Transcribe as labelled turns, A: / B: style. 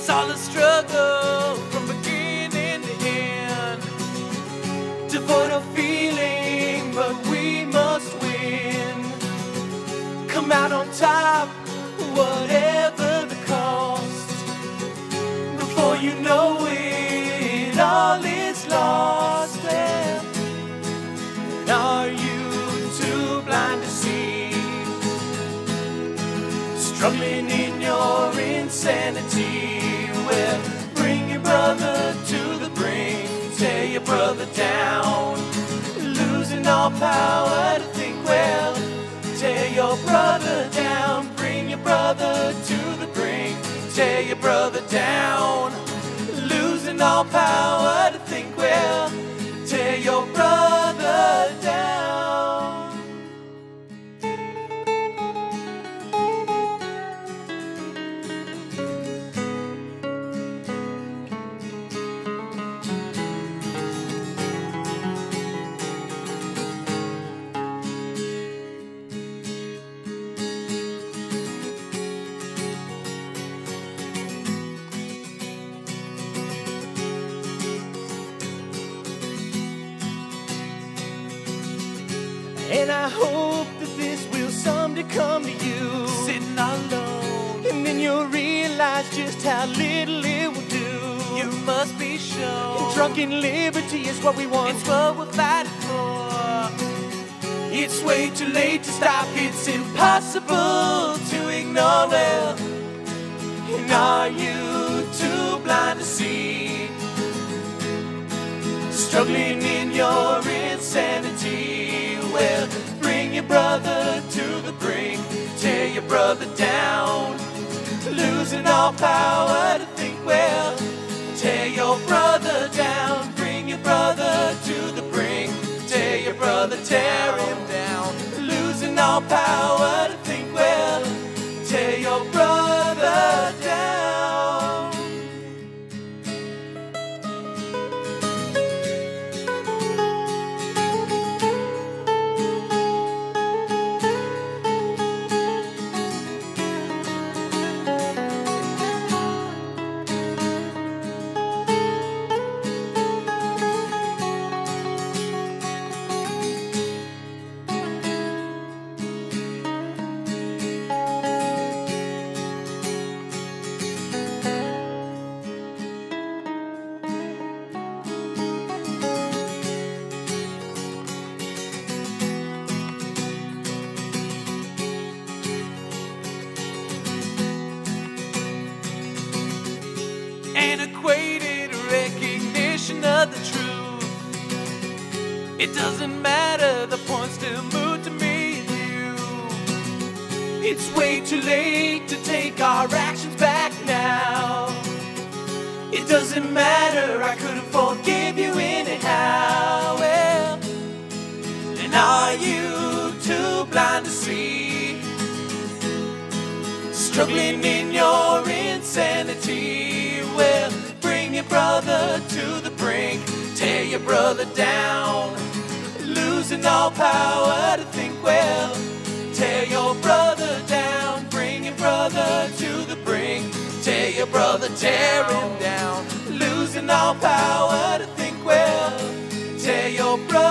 A: all a struggle from beginning to end. Devoid of feeling, but we must win. Come out on top, whatever the cost. Before you know it, all is lost. And are you too blind to see? Struggling in your insanity. Well, bring your brother to the brink, tear your brother down, losing all power to think well. Tear your brother down, bring your brother to the brink, tear your brother down, losing all power to think well. Tear your brother down. And I hope that this will someday come to you, sitting alone, and then you'll realize just how little it will do. You must be shown drunken liberty is what we want. It's what we're fighting for. It's way too late to stop. It's impossible to ignore. Well, and are you too blind to see? Struggling in your insanity. Well, bring your brother to the brink, tear your brother down, losing all power to think well. Tear your brother down, bring your brother to the brink, tear your brother, tear him down, losing all power to think well. Tear your brother down. Antiquated recognition of the truth. It doesn't matter, the point still moved to me and you. It's way too late to take our actions back now. It doesn't matter, I couldn't forgive you anyhow. Well, and are you too blind to see? Struggling in your insanity. Well, bring your brother to the brink, tear your brother down, losing all power to think well. Tear your brother down, bring your brother to the brink, tear your brother, tear him down, losing all power to think well. Tear your brother